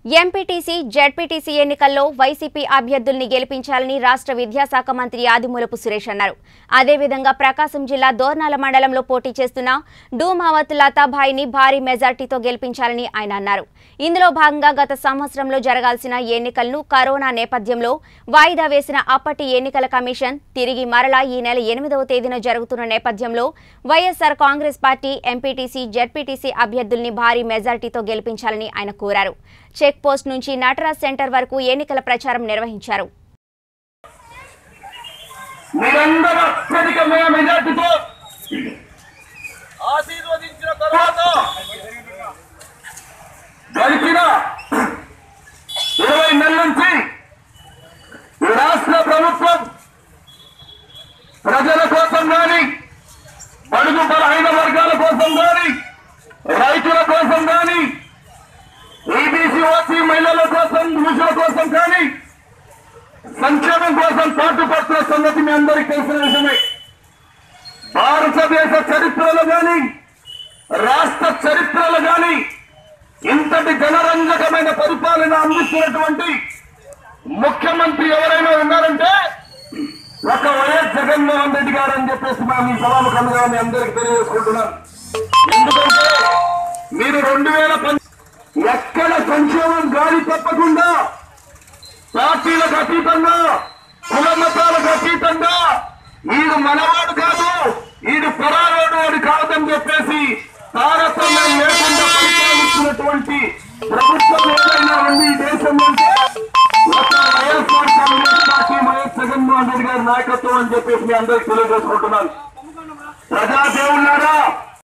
MPTC ZPTC ఎన్నికల్లో YCP అభ్యర్థుల్ని గెలిపించాలని రాష్ట్ర విద్యాశాఖ మంత్రి ఆదిమూలపు సురేష్ అన్నారు. అదేవిధంగా ప్రకాశం జిల్లా దోర్నాల మండలంలో పోటీ చేస్తున్న డూమావత్ లతాభాయిని భారీ మెజార్టీతో గెలిపించాలని ఆయన అన్నారు. ఇందులో భాగంగా గత సంవత్సరంలో జరగాల్సిన ఎన్నికలను కరోనా నేపథ్యంలో వాయిదా వేసిన అప్పటి ఎన్నికల కమిషన్ తిరిగి మరలా ఈ నెల 8వ తేదీన జరుగుతున్న నేపథ్యంలో YSR Congress party MPTC ZPTC అభ్యర్థుల్ని భారీ మెజార్టీతో గెలిపించాలని ఆయన కోరారు. చెక్ పోస్ట్ నుంచి నటరాజ్ సెంటర్ వరకు ఎన్నికల ప్రచారం నిర్వహించారు. రాష్ట్ర ప్రభుత్వం ప్రజల కోసం కానీ బడుగు బలహీన వర్గాల కోసం కానీ రైతుల కోసం కానీ ఈబీసీ ఓసీ మహిళల కోసం పురుషుల కోసం కానీ సంక్షేమం కోసం పాటుపడుతున్న సంగతి మీ అందరికీ తెలిసిన విషయమే. భారతదేశ చరిత్రలో కానీ రాష్ట్ర చరిత్రలో కానీ ఇంతటి జనరంజకమైన పరిపాలన అందిస్తున్నటువంటి ముఖ్యమంత్రి ఎవరైనా ఉన్నారంటే ఒక వైఎస్ జగన్మోహన్ రెడ్డి గారు అని చెప్పేసి మనం ఈ సభాముఖంగా మీ అందరికీ తెలియజేసుకుంటున్నాం. ఎందుకంటే మీరు 2010 ఎక్కడ సంక్షేమం గాలి తప్పకుండా పార్టీలకు అతీతంగా కుల మతాలకు అతీతంగా ఈడు మనవాడు కాదు ఈడు పరారోడు వాడు కాదని చెప్పేసి